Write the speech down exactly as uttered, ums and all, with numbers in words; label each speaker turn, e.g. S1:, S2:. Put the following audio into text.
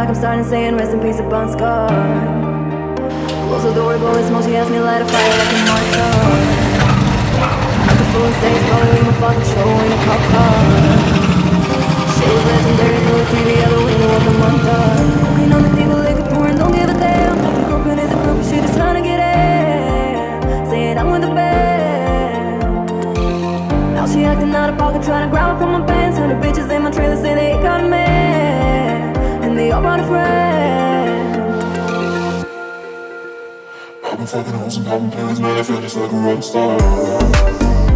S1: like I'm starting saying rest in peace, a bun scar. Close the door, blowing smoke, she asked me to light a fire like a North Star. At the full stage, probably leave my fucking show in a cop car. Shades legendary, through the T V out the window of the month dark. Cocaine on the table, liquor pouring, don't give a damn. Your girlfriend is a girl, but she just trying to get in. Saying I'm with the band. Now she acting out of pocket, trying to grab up on my pants. Hundred bitches in my trailer say they ain't got a man, and they all brought a friend.
S2: I've been fucking hoes and popping pills, man, I feel just like a rock star.